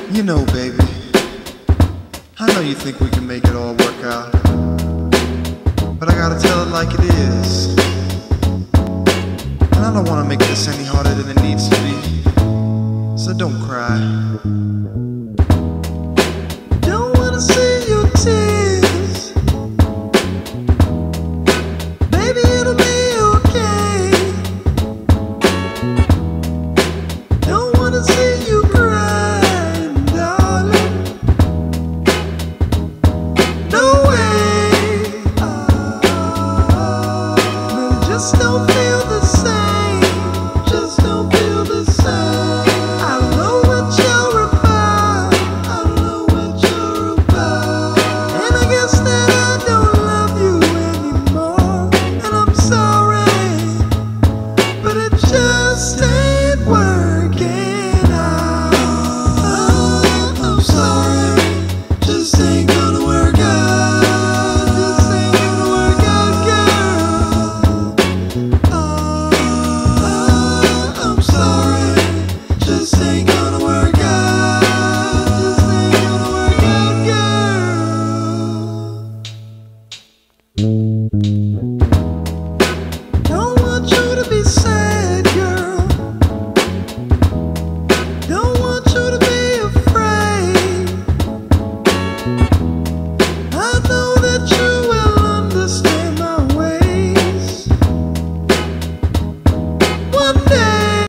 You know, baby, I know you think we can make it all work out, but I gotta tell it like it is. And I don't wanna make this any harder than it needs to be, so don't cry.